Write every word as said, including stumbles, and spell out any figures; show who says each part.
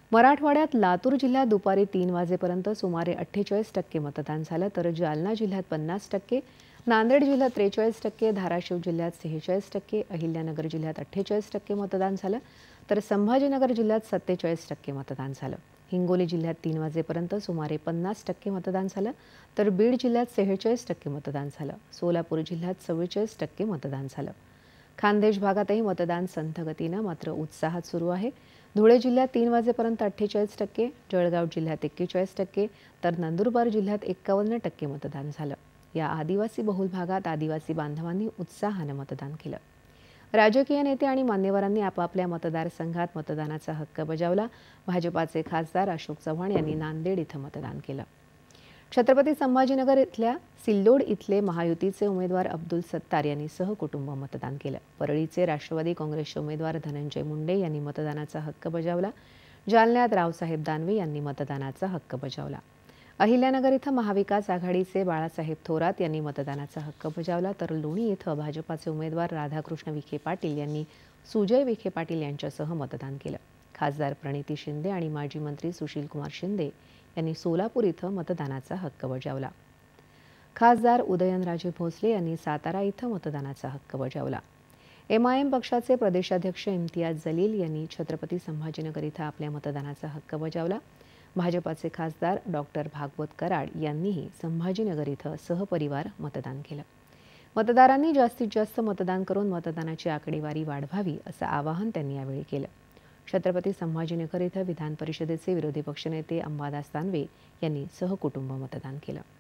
Speaker 1: मराठवाड्यात लातूर जिल्ह्यात दुपारी तीन वाजेपर्यंत सुमारे अठ्ठेचाळीस टक्के मतदान झालं, तर जालना जिल्ह्यात पन्नास टक्के, नांदेड जिल्ह्यात त्रेचाळीस टक्के, धाराशिव जिल्ह्यात सेहेचाळीस टक्के, अहिल्यानगर जिल्ह्यात अठ्ठेचाळीस टक्के मतदान झालं, तर संभाजीनगर जिल्ह्यात सत्तेचाळीस टक्के मतदान झालं. हिंगोली जिल्ह्यात तीन वाजेपर्यंत सुमारे पन्नास टक्के मतदान झालं, तर बीड जिल्ह्यात सेहेचाळीस टक्के मतदान झालं. सोलापूर जिल्ह्यात चव्वेचाळीस टक्के मतदान झालं. खानदेश भागातही मतदान संथ गतीनं मात्र उत्साहात सुरू आहे. धुळे जिल्ह्यात तीन वाजेपर्यंत अठ्ठेचाळीस टक्के, जळगाव जिल्ह्यात एक्केचाळीस टक्के, तर नंदुरबार जिल्ह्यात एक्कावन्न टक्के मतदान झालं. या आदिवासी बहुल भागात आदिवासी बांधवांनी उत्साहानं मतदान केलं. राजकीय नेते आणि मान्यवरांनी आपापल्या मतदारसंघात मतदानाचा हक्क बजावला. भाजपाचे खासदार अशोक चव्हाण यांनी नांदेड इथं मतदान केलं. छत्रपती संभाजीनगर इथल्या सिल्लोड इथले महायुतीचे उमेदवार अब्दुल सत्तार यांनी सहकुटुंब मतदान केलं. परळीचे राष्ट्रवादी काँग्रेसचे उमेदवार धनंजय मुंडे यांनी मतदानाचा हक्क बजावला. जालन्यात रावसाहेब दानवे यांनी मतदानाचा हक्क बजावला. अहिल्यानगर इथं महाविकास आघाडीचे बाळासाहेब थोरात यांनी मतदानाचा हक्क बजावला, तर लोणी इथं भाजपाचे उमेदवार राधाकृष्ण विखे पाटील यांनी सुजय विखे पाटील यांच्यासह मतदान केलं. खासदार प्रणिती शिंदे आणि माजी मंत्री सुशीलकुमार शिंदे यांनी सोलापूर इथं मतदानाचा हक्क बजावला. खासदार उदयनराजे भोसले यांनी सातारा इथं मतदानाचा हक्क बजावला. एम आय एम पक्षाचे प्रदेशाध्यक्ष इम्तियाज जलील यांनी छत्रपती संभाजीनगर इथं आपल्या मतदानाचा हक्क बजावला. भाजपाचे खासदार डॉक्टर भागवत कराड यांनीही संभाजीनगर इथं सहपरिवार मतदान केलं. मतदारांनी जास्तीत जास्त मतदान करून मतदानाची आकडेवारी वाढवावी असं आवाहन त्यांनी यावेळी केलं. छत्रपती संभाजीनगर इथं विधान परिषदेचे विरोधी पक्षनेते अंबादास दानवे यांनी सहकुटुंब मतदान केलं.